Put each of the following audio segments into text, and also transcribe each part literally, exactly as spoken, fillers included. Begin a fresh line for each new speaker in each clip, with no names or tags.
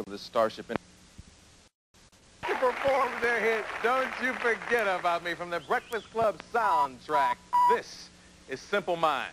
the Starship. To perform their hit, Don't You Forget About Me, from the Breakfast Club soundtrack. This is Simple Minds.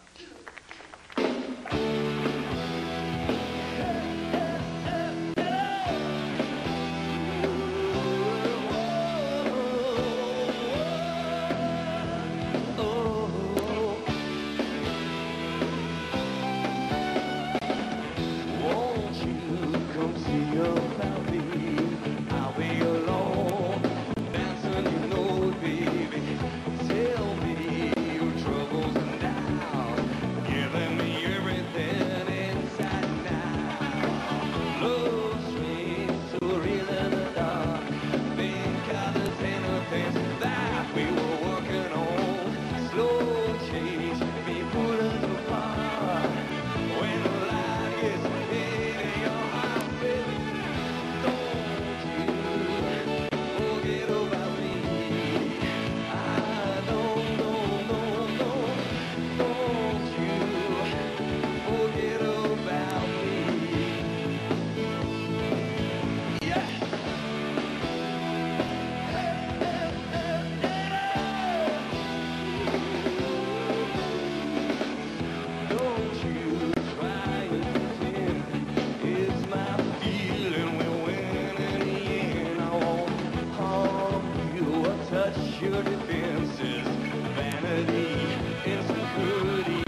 Your defenses, vanity, insecurity.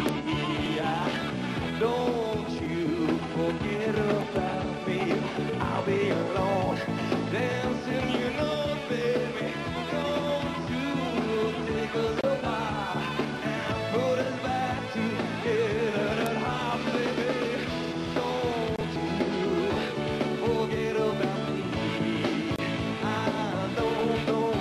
Don't you forget about me. I'll be alone, dancing, you know, baby. Don't you take us apart and put us back together at half, baby. Don't you forget about me. I don't know.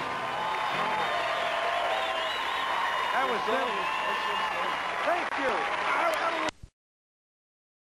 That was it. Thank you.